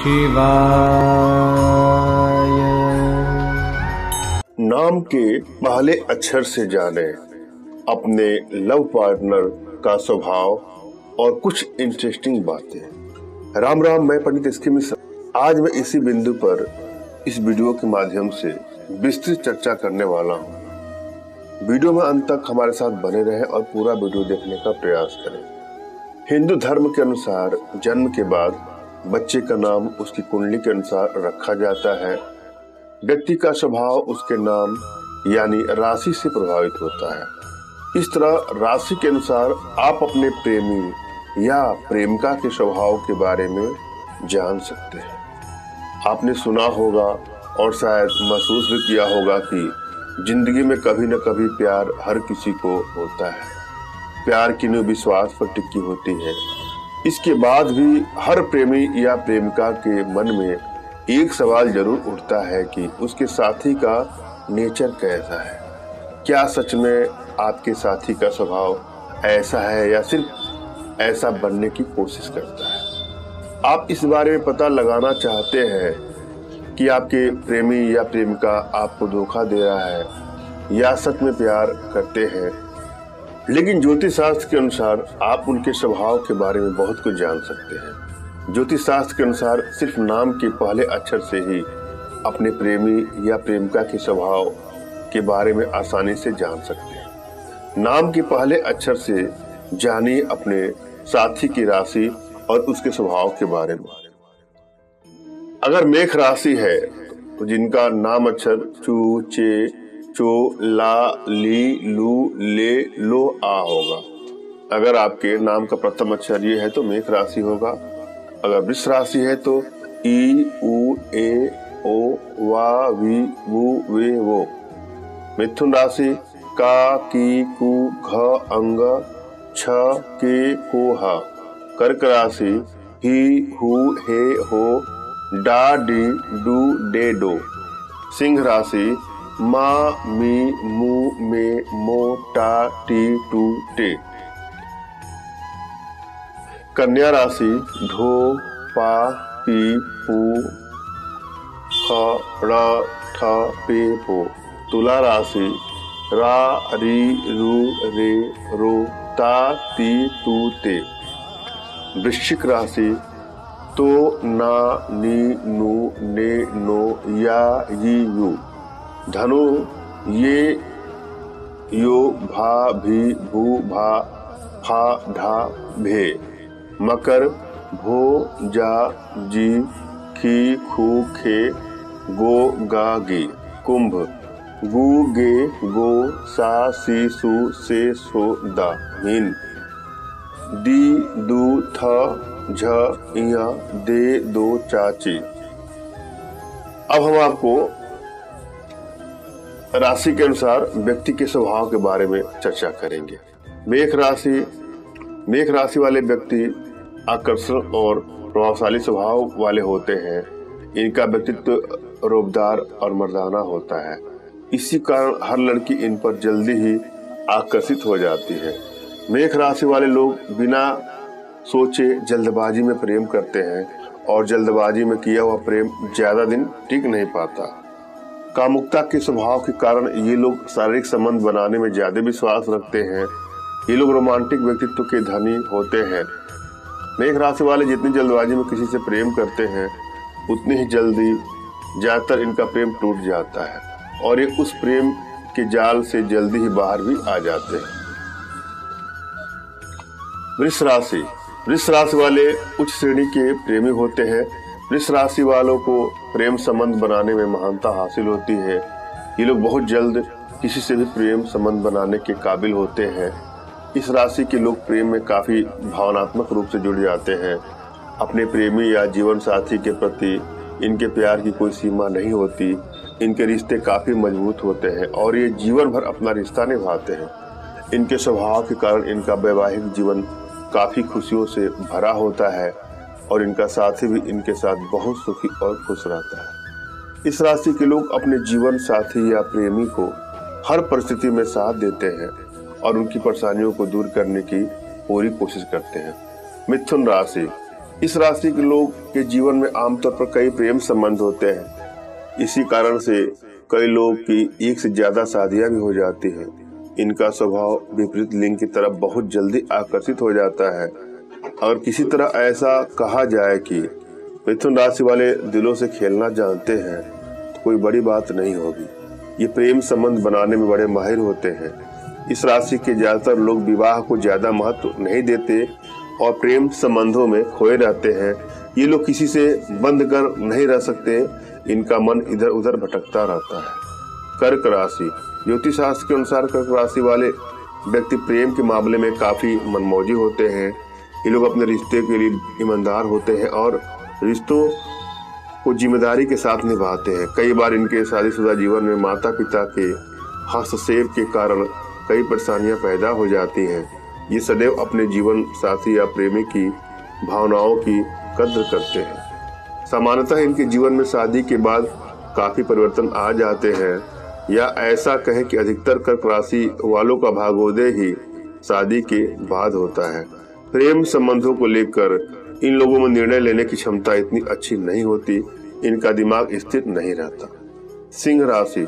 शिवाय। नाम के पहले अक्षर से जाने अपने लव पार्टनर का स्वभाव और कुछ इंटरेस्टिंग बातें। राम राम, मैं पंडित एस के मिश्रा। आज मैं इसी बिंदु पर इस वीडियो के माध्यम से विस्तृत चर्चा करने वाला हूँ। वीडियो में अंत तक हमारे साथ बने रहें और पूरा वीडियो देखने का प्रयास करें। हिंदू धर्म के अनुसार जन्म के बाद बच्चे का नाम उसकी कुंडली के अनुसार रखा जाता है। व्यक्ति का स्वभाव उसके नाम यानी राशि से प्रभावित होता है। इस तरह राशि के अनुसार आप अपने प्रेमी या प्रेमिका के स्वभाव के बारे में जान सकते हैं। आपने सुना होगा और शायद महसूस भी किया होगा कि जिंदगी में कभी न कभी प्यार हर किसी को होता है। प्यार की नींव विश्वास पर टिकी होती है। इसके बाद भी हर प्रेमी या प्रेमिका के मन में एक सवाल जरूर उठता है कि उसके साथी का नेचर कैसा है। क्या सच में आपके साथी का स्वभाव ऐसा है या सिर्फ ऐसा बनने की कोशिश करता है। आप इस बारे में पता लगाना चाहते हैं कि आपके प्रेमी या प्रेमिका आपको धोखा दे रहा है या सच में प्यार करते हैं। लेकिन ज्योतिष शास्त्र के अनुसार आप उनके स्वभाव के बारे में बहुत कुछ जान सकते हैं। ज्योतिष शास्त्र के अनुसार सिर्फ नाम के पहले अक्षर से ही अपने प्रेमी या प्रेमिका के स्वभाव के बारे में आसानी से जान सकते हैं। नाम के पहले अक्षर से जानिए अपने साथी की राशि और उसके स्वभाव के बारे में। अगर मेष राशि है तो जिनका नाम अक्षर चू, चे, चो, ला, ली, लू, ले, लो, आ होगा। अगर आपके नाम का प्रथम अक्षर ये है तो मेष राशि होगा। अगर वृष राशि है तो ई, उ, ए, ओ, वा, वी, वु, वे, वो। मिथुन राशि का, की, कु, घ, अंग, छ, के, को, हा। कर्क राशि ही, हु, हे, हो, डा, डी, डू, डे, डो। सिंह राशि मा, मी, मु, मे, मो, टा, टी, टू, टे। कन्या राशि ढो, पा, पी, पू, ख, ड़, ठ, पे, पो। तुला राशि रा, री, रू, रे, रो, ता, ती, तू, ते। वृश्चिक राशि तो, ना, नी, नु, ने, नो, या, यी, यू। धनु ये, यो, भा, भी, भू, भा, फा, ढा, भे। मकर भो, जा, जी, खी, खू, खे, गो, गा, गी। कुंभ गु, गे, गो, सा, सी, सु, से, सो, दा। मीन डी, दू, थ, झ, इया, दे, दो, चाची। अब हम आपको राशि के अनुसार व्यक्ति के स्वभाव के बारे में चर्चा करेंगे। मेष राशि वाले व्यक्ति आकर्षण और प्रभावशाली स्वभाव वाले होते हैं। इनका व्यक्तित्व रोबदार और मर्दाना होता है। इसी कारण हर लड़की इन पर जल्दी ही आकर्षित हो जाती है। मेष राशि वाले लोग बिना सोचे जल्दबाजी में प्रेम करते हैं और जल्दबाजी में किया हुआ प्रेम ज्यादा दिन टिक नहीं पाता। कामुकता के स्वभाव के कारण ये लोग शारीरिक संबंध बनाने में ज्यादा विश्वास रखते हैं। ये लोग रोमांटिक व्यक्तित्व के धनी होते हैं। मेष राशि वाले जितनी जल्दबाजी में किसी से प्रेम करते हैं उतनी ही जल्दी ज्यादातर इनका प्रेम टूट जाता है और ये उस प्रेम के जाल से जल्दी ही बाहर भी आ जाते हैं। वृष राशि वाले उच्च श्रेणी के प्रेमी होते हैं। वृष राशि वालों को प्रेम संबंध बनाने में महानता हासिल होती है। ये लोग बहुत जल्द किसी से भी प्रेम संबंध बनाने के काबिल होते हैं। इस राशि के लोग प्रेम में काफी भावनात्मक रूप से जुड़ जाते हैं। अपने प्रेमी या जीवन साथी के प्रति इनके प्यार की कोई सीमा नहीं होती। इनके रिश्ते काफी मजबूत होते हैं और ये जीवन भर अपना रिश्ता निभाते हैं। इनके स्वभाव के कारण इनका वैवाहिक जीवन काफी खुशियों से भरा होता है और इनका साथी भी इनके साथ बहुत सुखी और खुश रहता है। इस राशि के लोग अपने जीवन साथी या प्रेमी को हर परिस्थिति में साथ देते हैं और उनकी परेशानियों को दूर करने की पूरी कोशिश करते हैं। मिथुन राशि इस राशि के लोग के जीवन में आमतौर पर कई प्रेम संबंध होते हैं। इसी कारण से कई लोग की एक से ज्यादा शादियां भी हो जाती हैं। इनका स्वभाव विपरीत लिंग की तरफ बहुत जल्दी आकर्षित हो जाता है। और किसी तरह ऐसा कहा जाए कि मिथुन राशि वाले दिलों से खेलना जानते हैं तो कोई बड़ी बात नहीं होगी। ये प्रेम संबंध बनाने में बड़े माहिर होते हैं। इस राशि के ज्यादातर लोग विवाह को ज्यादा महत्व नहीं देते और प्रेम संबंधों में खोए रहते हैं। ये लोग किसी से बंध कर नहीं रह सकते। इनका मन इधर उधर भटकता रहता है। कर्क राशि। ज्योतिष शास्त्र के अनुसार कर्क राशि वाले व्यक्ति प्रेम के मामले में काफी मनमौजी होते हैं। ये लोग अपने रिश्ते के लिए ईमानदार होते हैं और रिश्तों को जिम्मेदारी के साथ निभाते हैं। कई बार इनके शादीशुदा जीवन में माता पिता के हस्तक्षेप के कारण कई परेशानियां पैदा हो जाती हैं। ये सदैव अपने जीवन साथी या प्रेमी की भावनाओं की कद्र करते हैं। सामान्यतः इनके जीवन में शादी के बाद काफी परिवर्तन आ जाते हैं, या ऐसा कहें कि अधिकतर कर्क राशि वालों का भाग्योदय ही शादी के बाद होता है। प्रेम संबंधों को लेकर इन लोगों में निर्णय लेने की क्षमता इतनी अच्छी नहीं होती। इनका दिमाग स्थिर नहीं रहता। सिंह राशि।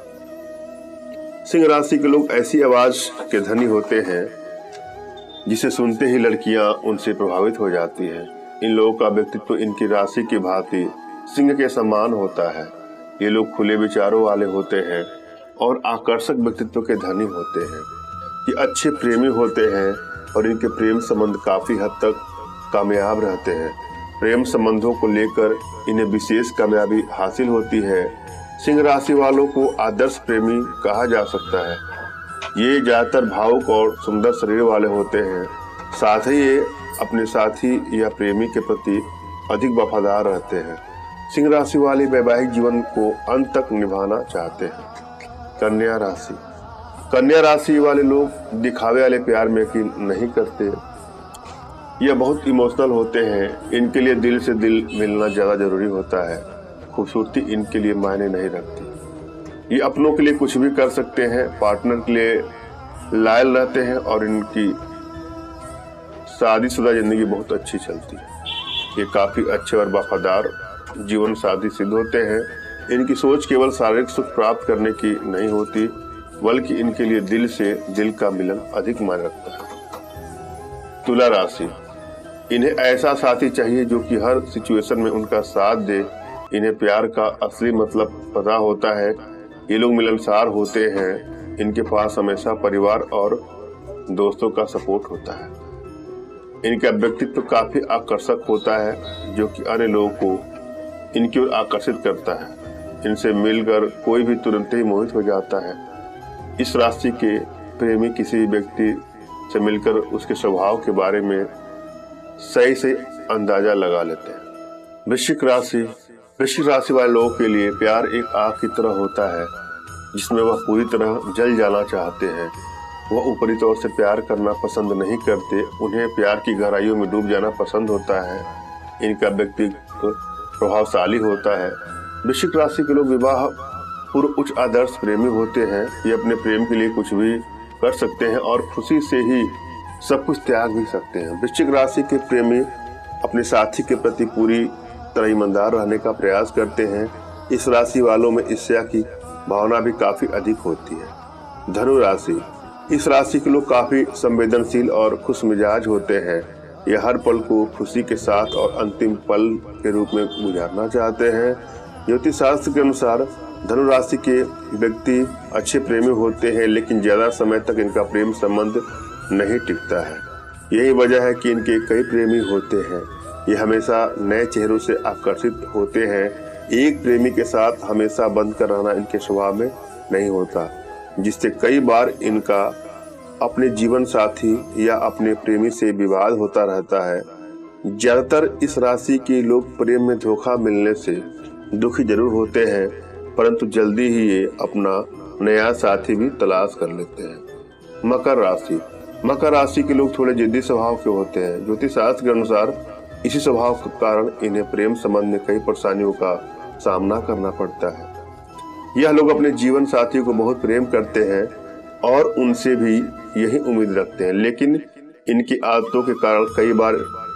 सिंह राशि के लोग ऐसी आवाज के धनी होते हैं जिसे सुनते ही लड़कियां उनसे प्रभावित हो जाती हैं। इन लोगों का व्यक्तित्व इनकी राशि की भांति सिंह के समान होता है। ये लोग खुले विचारों वाले होते हैं और आकर्षक व्यक्तित्व के धनी होते हैं। ये अच्छे प्रेमी होते हैं और इनके प्रेम संबंध काफी हद तक कामयाब रहते हैं। प्रेम संबंधों को लेकर इन्हें विशेष कामयाबी हासिल होती है। सिंह राशि वालों को आदर्श प्रेमी कहा जा सकता है। ये ज्यादातर भावुक और सुंदर शरीर वाले होते हैं। साथ ही ये अपने साथी या प्रेमी के प्रति अधिक वफादार रहते हैं। सिंह राशि वाले वैवाहिक जीवन को अंत तक निभाना चाहते हैं। कन्या राशि। कन्या राशि वाले लोग दिखावे वाले प्यार में यकीन नहीं करते। ये बहुत इमोशनल होते हैं। इनके लिए दिल से दिल मिलना ज्यादा जरूरी होता है। खूबसूरती इनके लिए मायने नहीं रखती। ये अपनों के लिए कुछ भी कर सकते हैं। पार्टनर के लिए लॉयल रहते हैं और इनकी शादीशुदा जिंदगी बहुत अच्छी चलती है। ये काफी अच्छे और वफादार जीवन साथी सिद्ध होते हैं। इनकी सोच केवल शारीरिक सुख प्राप्त करने की नहीं होती, बल्कि इनके लिए दिल से दिल का मिलन अधिक मायने रखता है। तुला राशि। इन्हें ऐसा साथी चाहिए जो कि हर सिचुएशन में उनका साथ दे। इन्हें प्यार का असली मतलब पता होता है। ये लोग मिलनसार होते हैं। इनके पास हमेशा परिवार और दोस्तों का सपोर्ट होता है। इनका व्यक्तित्व काफी आकर्षक होता है, जो कि अन्य लोगों को इनकी ओर आकर्षित करता है। इनसे मिलकर कोई भी तुरंत ही मोहित हो जाता है। इस राशि के प्रेमी किसी भी व्यक्ति से मिलकर उसके स्वभाव के बारे में सही से अंदाजा लगा लेते हैं। वृश्चिक राशि। वृश्चिक राशि वाले लोगों के लिए प्यार एक आग की तरह होता है, जिसमें वह पूरी तरह जल जाना चाहते हैं। वह ऊपरी तौर से प्यार करना पसंद नहीं करते। उन्हें प्यार की गहराइयों में डूब जाना पसंद होता है। इनका व्यक्तित्व प्रभावशाली होता है। वृश्चिक राशि के लोग विवाह पूर्व उच्च आदर्श प्रेमी होते हैं। ये अपने प्रेम के लिए कुछ भी कर सकते हैं और खुशी से ही सब कुछ त्याग भी सकते हैं। वृश्चिक राशि के प्रेमी अपने साथी के प्रति पूरी तरह ईमानदार रहने का प्रयास करते हैं। इस राशि वालों में ईर्ष्या की भावना भी काफी अधिक होती है। धनु राशि। इस राशि के लोग काफी संवेदनशील और खुश मिजाज होते हैं। ये हर पल को खुशी के साथ और अंतिम पल के रूप में गुजारना चाहते हैं। ज्योतिष शास्त्र के अनुसार धनु राशि के व्यक्ति अच्छे प्रेमी होते हैं, लेकिन ज्यादा समय तक इनका प्रेम संबंध नहीं टिकता है। यही वजह है कि इनके कई प्रेमी होते हैं। ये हमेशा नए चेहरों से आकर्षित होते हैं। एक प्रेमी के साथ हमेशा बंद कर रहना इनके स्वभाव में नहीं होता, जिससे कई बार इनका अपने जीवन साथी या अपने प्रेमी से विवाद होता रहता है। ज्यादातर इस राशि के लोग प्रेम में धोखा मिलने से दुखी जरूर होते हैं, परंतु जल्दी ही ये अपना नया साथी भी तलाश कर लेते हैं। मकर राशि। मकर राशि के लोग थोड़े जिद्दी स्वभाव के होते हैं। ज्योतिष शास्त्र के अनुसार इसी स्वभाव के कारण इन्हें प्रेम संबंध में कई परेशानियों का सामना करना पड़ता है। यह लोग अपने जीवन साथियों को बहुत प्रेम करते हैं और उनसे भी यही उम्मीद रखते हैं, लेकिन इनकी आदतों के कारण कई बार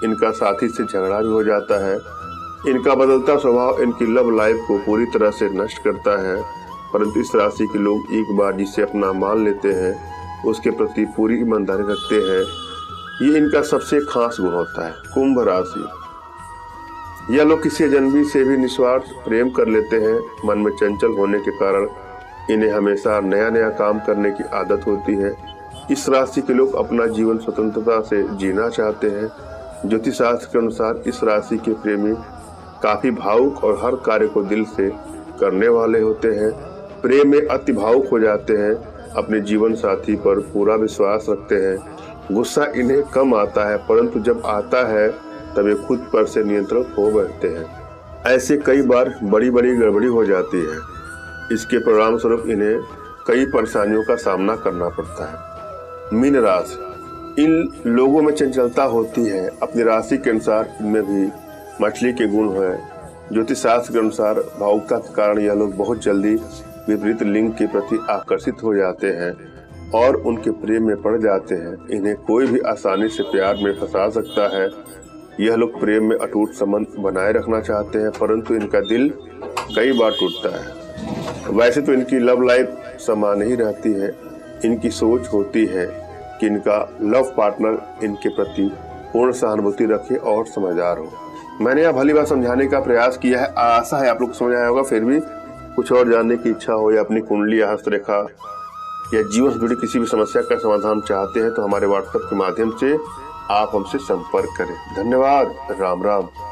इनका साथी से झगड़ा भी हो जाता है। इनका बदलता स्वभाव इनकी लव लाइफ को पूरी तरह से नष्ट करता है, परंतु इस राशि के लोग एक बार जिसे अपना मान लेते हैं उसके प्रति पूरी ईमानदारी रखते हैं। ये इनका सबसे खास गुण होता है। कुंभ राशि, यह लोग किसी अजनबी से भी निस्वार्थ प्रेम कर लेते हैं। मन में चंचल होने के कारण इन्हें हमेशा नया नया काम करने की आदत होती है। इस राशि के लोग अपना जीवन स्वतंत्रता से जीना चाहते हैं। ज्योतिष शास्त्र के अनुसार इस राशि के प्रेमी काफी भावुक और हर कार्य को दिल से करने वाले होते हैं। प्रेम में अति भावुक हो जाते हैं, अपने जीवन साथी पर पूरा विश्वास रखते हैं। गुस्सा इन्हें कम आता है, परंतु जब आता है तब ये खुद पर से नियंत्रण खो बैठते हैं। ऐसे कई बार बड़ी बड़ी गड़बड़ी हो जाती है। इसके परिणाम स्वरूप इन्हें कई परेशानियों का सामना करना पड़ता है। मीन राशि, इन लोगों में चंचलता होती है। अपनी राशि के अनुसार इनमें भी मछली के गुण है। ज्योतिष शास्त्र के अनुसार भावुकता के कारण यह लोग बहुत जल्दी विपरीत लिंग के प्रति आकर्षित हो जाते हैं और उनके प्रेम में पड़ जाते हैं। इन्हें कोई भी आसानी से प्यार में फंसा सकता है। यह लोग प्रेम में अटूट संबंध बनाए रखना चाहते हैं, परंतु इनका दिल कई बार टूटता है। वैसे तो इनकी लव लाइफ समान ही रहती है। इनकी सोच होती है कि इनका लव पार्टनर इनके प्रति पूर्ण सहानुभूति रखे और समझदार हो। मैंने यह भली बात समझाने का प्रयास किया है। आशा है आप लोग को समझ आया होगा। फिर भी कुछ और जानने की इच्छा हो या अपनी कुंडली या हस्तरेखा या जीवन से जुड़ी किसी भी समस्या का समाधान चाहते हैं तो हमारे व्हाट्सएप के माध्यम से आप हमसे संपर्क करें। धन्यवाद। राम राम।